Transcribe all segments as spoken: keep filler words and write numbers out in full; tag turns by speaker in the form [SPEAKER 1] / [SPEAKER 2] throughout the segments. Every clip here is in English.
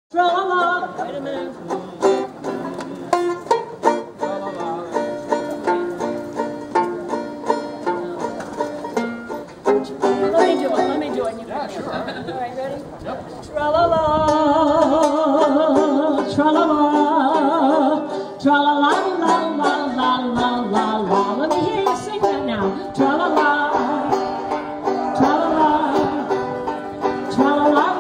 [SPEAKER 1] Tra-la-la. Wait a minute. Let me do it. Let me do it. You yeah, sure. All right, ready? Yep. Tra-la-la. Tra-la-la. Tra-la-la-la-la-la-la-la-la. Let me hear you sing that now. Tra-la-la. Tra-la-la. Tra-la-la.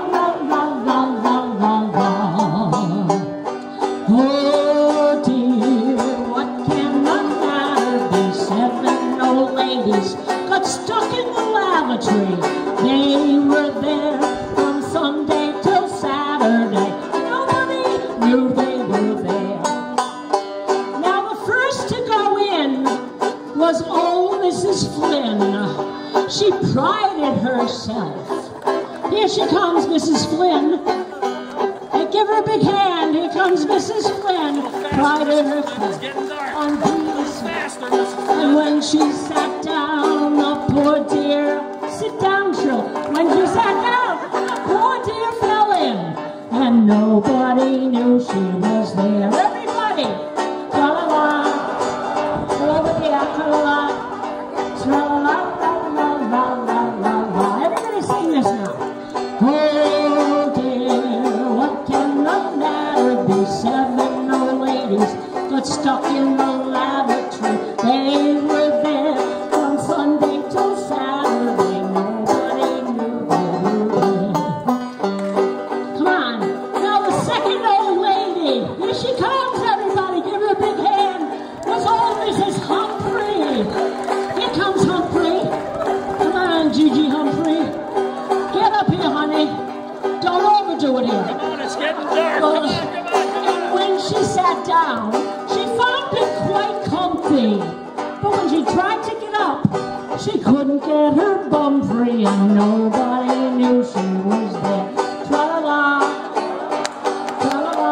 [SPEAKER 1] Oh dear, what can the matter be? Seven old ladies got stuck in the lavatory. They were there from Sunday till Saturday. Nobody knew they were there. Now the first to go in was old Missus Flynn. She prided herself. Here she comes, Missus Flynn. Give her a big hand. Here comes Missus Flynn. Prided herself on being faster. And when she sat down, the poor dear, sit down, Trill. When she sat down, the poor dear fell in, and nobody knew she was there. Everybody, tra-la-la, over there, tra-la-la, tra-la-la, la-la-la-la-la-la. Everybody sing this now. Oh dear, what can the matter be? Seven old ladies got stuck in the lavatory. They were there from Sunday till Saturday. Nobody knew they were there. Come on, now the second old lady. Here she comes, everybody. Give her a big hand. Was old Missus Humphrey. Here comes Humphrey. Come on, Gigi Humphrey. Get up here, honey. Don't overdo it here.
[SPEAKER 2] Come on, it's getting dark.
[SPEAKER 1] Well,
[SPEAKER 2] come on, come on, come on.
[SPEAKER 1] And when she sat down, she found it quite comfy. But when she tried to get up, she couldn't get her bum free, and nobody knew she was there. Tra-la-la, tra-la-la,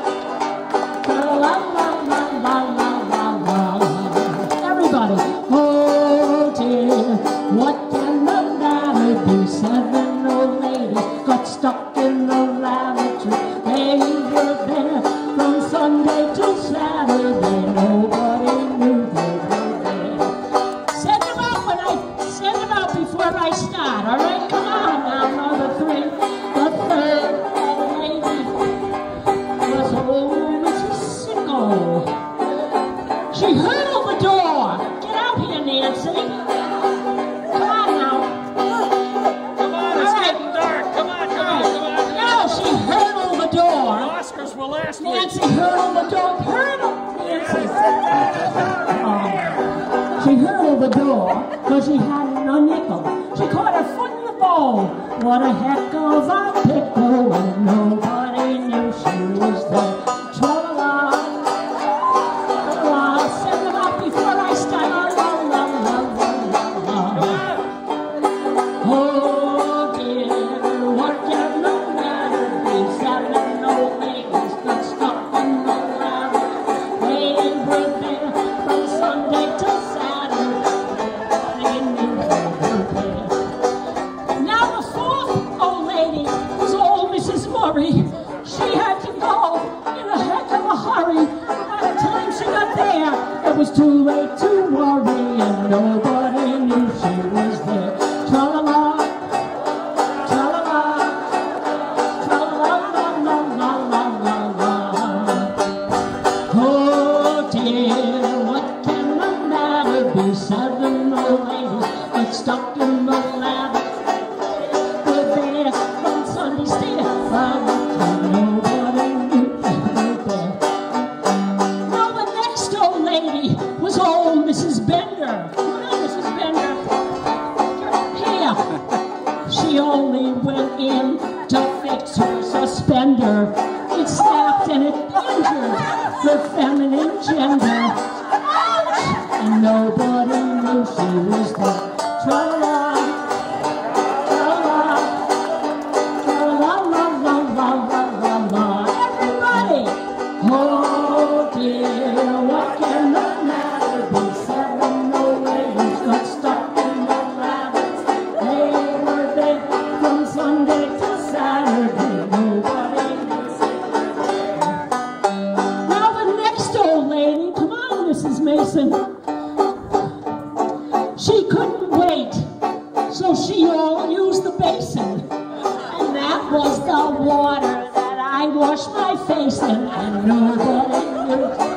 [SPEAKER 1] tra-la-la-la-la-la-la-la. Everybody, oh dear, what can the matter be? Seven old ladies got stuck in the lavatory. They were there from Sunday till Saturday. Nobody knew they were there. Send them out when I send them out before I start. All right, come on now, number three. The third old lady was old Missus Sickle. She hurdled the door. Get out here, Nancy. Come on now.
[SPEAKER 2] Come on, it's getting dark. Come on, come on, come on.
[SPEAKER 1] Now she hurdled the door.
[SPEAKER 2] The Oscars were last week.
[SPEAKER 1] Nancy hurdled the door. Hurdle! Nancy. Oh. She hurdled the door because she hadn't a nickel. She caught her foot in the bowl. What a heck of a pickle, and nobody knew she was there. Tra-la-la, tra-la-la. Send them out before I start. La-la-la-la-la-la. Oh dear, what can the matter be? Seven old ladies got stuck in the lavatory. They were there from Sunday till Saturday. They knew they were there. Now the fourth old lady was old Missus Murray. She had to go in a heck of a hurry. By the time she got there, it was too late to worry, and nobody knew she was there. Tra-la-la, tra-la-la, tra-la-la-la-la-la-la-la. Oh dear, what can the matter be? Seven old ladies got stuck in the lavatory. Were there from Sunday till Friday. Nobody knew they were there. Now the next old lady was old Missus Bender. Come on, Missus Bender. Here. She only went in to fix her suspender. It snapped and it injured her feminine gender. Ouch! And nobody knew she was there. Tra-la, tra-la, tra-la-la-la-la-la-la-la. Everybody! Oh dear, what can the matter be? Seven old ladies got stuck in the lavatory. They were there from Sunday till Saturday. Nobody knew listen. She couldn't wait, so she all used the basin. And that was the water that I washed my face in, and nobody knew.